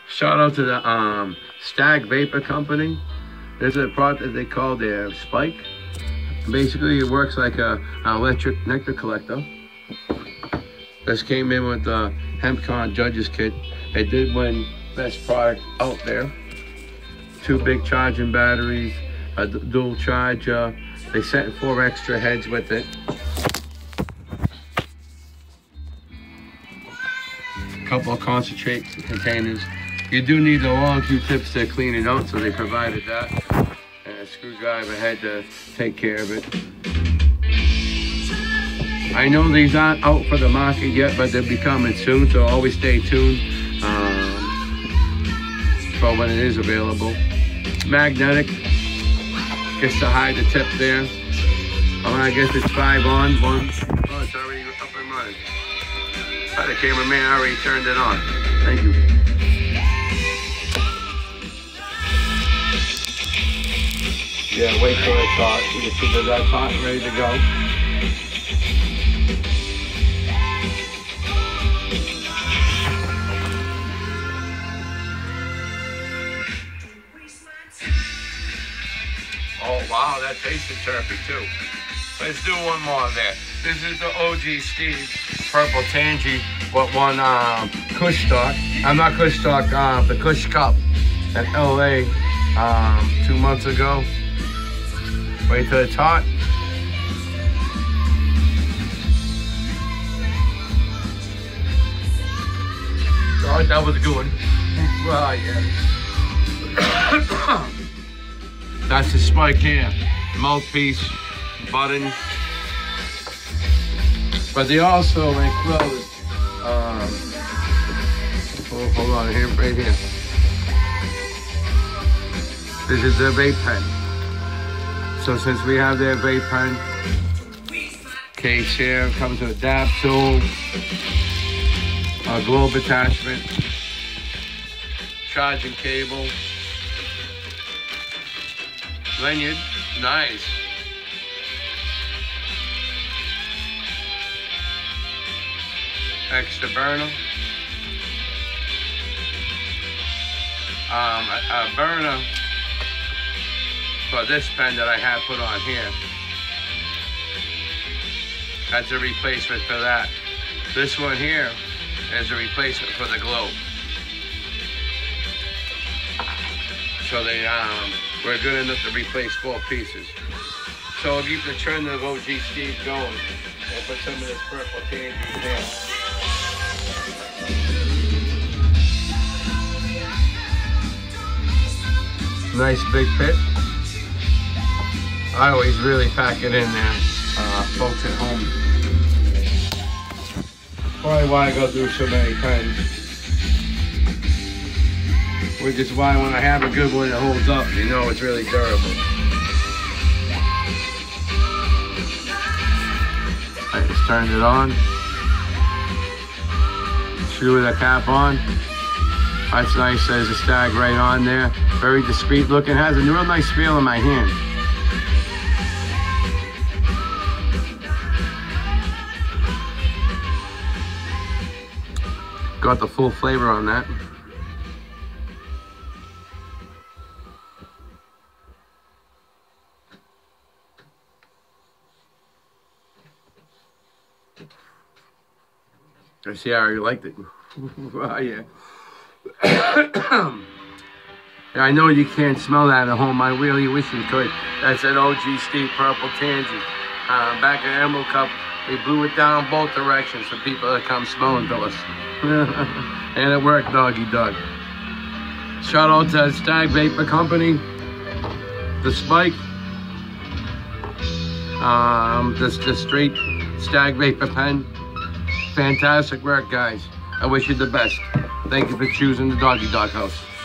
Shout out to the Stag Vapor Company. There's a product that they call their Spike. Basically, it works like an electric nectar collector. This came in with the HempCon Judges Kit. They did win best product out there. 2 big charging batteries, a dual charger. They sent 4 extra heads with it. A couple of concentrate containers. You do need the long Q-tips to clean it out, so they provided that. And a screwdriver head to take care of it. I know these aren't out for the market yet, but they'll be coming soon, so always stay tuned for when it is available. Magnetic, just to hide the tip there. I guess it's 5 on, 1. Oh, it's already up and running. The cameraman already turned it on. Thank you. Yeah, wait till it's hot. You can see that that's hot and ready to go. Oh wow, that tasted turkey too. Let's do one more there. This is the OG Steve Purple Tangy, what won Kush Talk. I'm not Kush Talk, the Kush Cup in LA 2 months ago. Wait till it's hot. Oh, that was a good one. Well, yeah. That's the Spike here. Mouthpiece, buttons. But they also enclose, hold on, here, right here. This is their vape pen. So since we have their vape pen, case here, comes with a dab tool, a globe attachment, charging cable, lanyard, nice. Extra burner. A burner for this pen that I have put on here. That's a replacement for that. This one here is a replacement for the globe. So they were good enough to replace 4 pieces. So I'll keep the trend of OG Steve going and put some of this Purple Tangy in there. Nice big pit. I always really pack it in there, folks at home. Probably why I go through so many pens. Which is why when I have a good one that holds up, you know it's really durable. I just turned it on. Screw the cap on. That's nice, there's a Stag right on there. Very discreet looking, has a real nice feel in my hand. Got the full flavor on that. I see how you liked it. Oh, yeah. I know you can't smell that at home. I really wish you could. That's an OG Steve Purple Tangy. Back at Emerald Cup, we blew it down both directions for people to come smelling to us. And it worked, doggy dog. Shout out to Stag Vapor Company, the Spike, the straight Stag Vapor pen. Fantastic work, guys. I wish you the best. Thank you for choosing the Doggy Dog House.